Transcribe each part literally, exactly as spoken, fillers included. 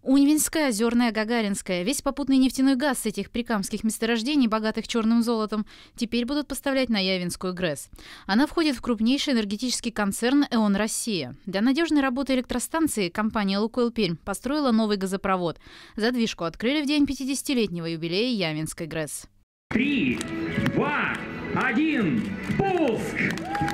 Унивинская, Озерная, Гагаринская. Весь попутный нефтяной газ с этих прикамских месторождений, богатых черным золотом, теперь будут поставлять на Явинскую ГРЭС. Она входит в крупнейший энергетический концерн «ЭОН Россия». Для надежной работы электростанции компания «Лукойл Пермь» построила новый газопровод. Задвижку открыли в день пятидесятилетнего юбилея Явинской ГРЭС. Три, два, один, пуск!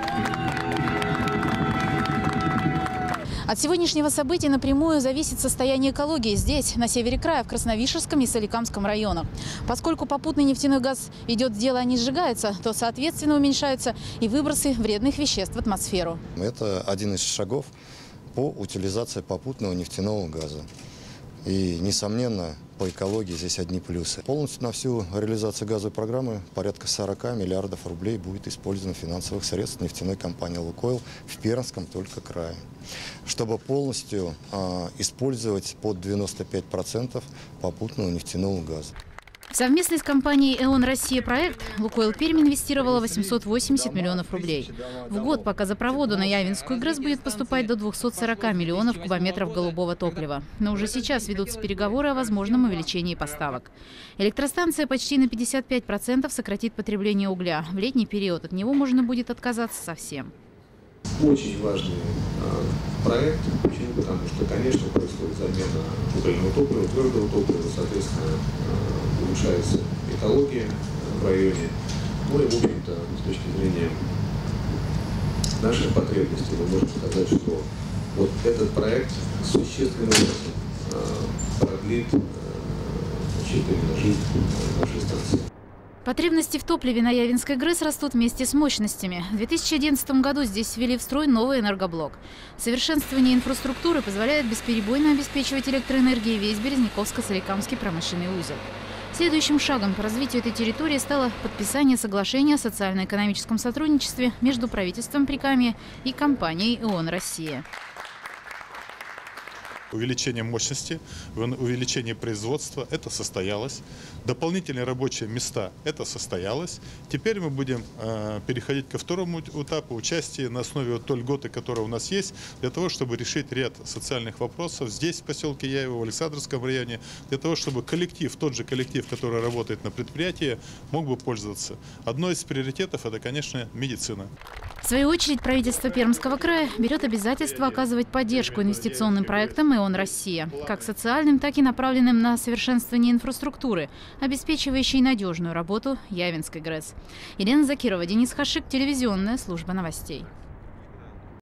От сегодняшнего события напрямую зависит состояние экологии здесь, на севере края, в Красновишерском и Соликамском районах. Поскольку попутный нефтяной газ идет в дело, а не сжигается, то, соответственно, уменьшаются и выбросы вредных веществ в атмосферу. Это один из шагов по утилизации попутного нефтяного газа. И, несомненно, по экологии здесь одни плюсы. Полностью на всю реализацию газовой программы порядка сорока миллиардов рублей будет использовано финансовых средств нефтяной компании «Лукойл» в Пермском только крае, чтобы полностью э, использовать под девяносто пять процентов попутного нефтяного газа. Совместный с компанией «ЭОН Россия» проект «Лукойл Пермь» инвестировала восемьсот восемьдесят миллионов рублей. В год по газопроводу на Явинскую ГРЭС будет поступать до двухсот сорока миллионов кубометров голубого топлива. Но уже сейчас ведутся переговоры о возможном увеличении поставок. Электростанция почти на пятьдесят пять процентов сократит потребление угля. В летний период от него можно будет отказаться совсем. Очень важный э, проект. Почему? Потому что, конечно, происходит замена угольного топлива, твердого топлива, соответственно, э, улучшается экология в районе. Ну и, в общем-то, с точки зрения наших потребностей, мы можем сказать, что вот этот проект существенным образом э, продлит э, значит, именно жизнь нашей станции. Потребности в топливе на Явинской ГРЭС растут вместе с мощностями. В две тысячи одиннадцатом году здесь ввели в строй новый энергоблок. Совершенствование инфраструктуры позволяет бесперебойно обеспечивать электроэнергией весь Березниковско-Соликамский промышленный узел. Следующим шагом по развитию этой территории стало подписание соглашения о социально-экономическом сотрудничестве между правительством Прикамья и компанией «ЭОН Россия». Увеличение мощности, увеличение производства – это состоялось. Дополнительные рабочие места – это состоялось. Теперь мы будем э, переходить ко второму этапу участия на основе вот той льготы, которая у нас есть, для того, чтобы решить ряд социальных вопросов здесь, в поселке Яево, в Александровском районе, для того, чтобы коллектив, тот же коллектив, который работает на предприятии, мог бы пользоваться. Одно из приоритетов – это, конечно, медицина. В свою очередь, правительство Пермского края берет обязательство оказывать поддержку инвестиционным проектам «ЭОН Россия», как социальным, так и направленным на совершенствование инфраструктуры, обеспечивающей надежную работу Явинской ГРЭС. Елена Закирова, Денис Хашик, телевизионная служба новостей.